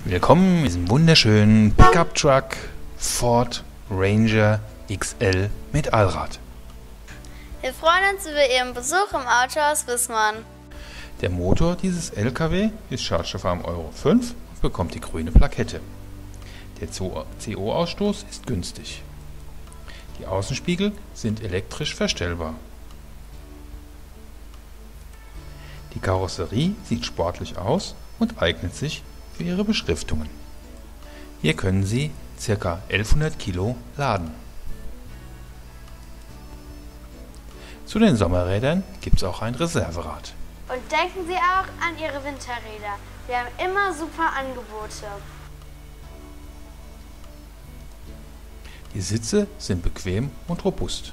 Willkommen in diesem wunderschönen Pickup-Truck Ford Ranger XL mit Allrad. Wir freuen uns über Ihren Besuch im Autohaus Wissmann. Der Motor dieses LKW ist schadstoffarm Euro 5 und bekommt die grüne Plakette. Der CO-Ausstoß ist günstig. Die Außenspiegel sind elektrisch verstellbar. Die Karosserie sieht sportlich aus und eignet sich für ihre Beschriftungen. Hier können Sie ca. 1100 Kilo laden. Zu den Sommerrädern gibt es auch ein Reserverad. Und denken Sie auch an Ihre Winterräder. Wir haben immer super Angebote. Die Sitze sind bequem und robust.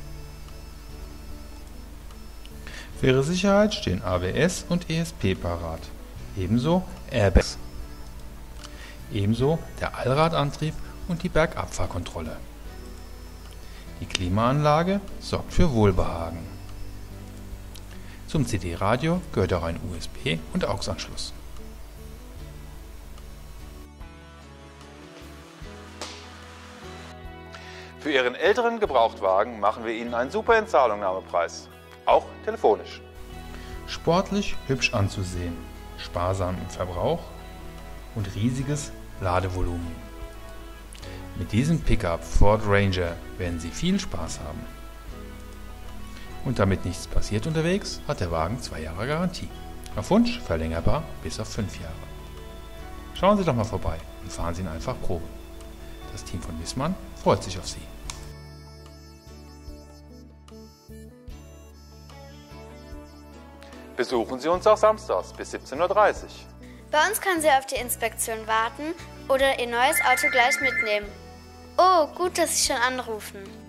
Für Ihre Sicherheit stehen ABS und ESP parat, ebenso Airbags. Ebenso der Allradantrieb und die Bergabfahrkontrolle. Die Klimaanlage sorgt für Wohlbehagen. Zum CD-Radio gehört auch ein USB- und AUX-Anschluss. Für Ihren älteren Gebrauchtwagen machen wir Ihnen einen super Entzahlungnahmepreis, auch telefonisch. Sportlich hübsch anzusehen, sparsam im Verbrauch und riesiges Ladevolumen. Mit diesem Pickup Ford Ranger werden Sie viel Spaß haben. Und damit nichts passiert unterwegs, hat der Wagen 2 Jahre Garantie. Auf Wunsch verlängerbar bis auf 5 Jahre. Schauen Sie doch mal vorbei und fahren Sie ihn einfach Probe. Das Team von Wissmann freut sich auf Sie. Besuchen Sie uns auch samstags bis 17:30 Uhr. Bei uns können Sie auf die Inspektion warten oder Ihr neues Auto gleich mitnehmen. Oh, gut, dass Sie schon anrufen.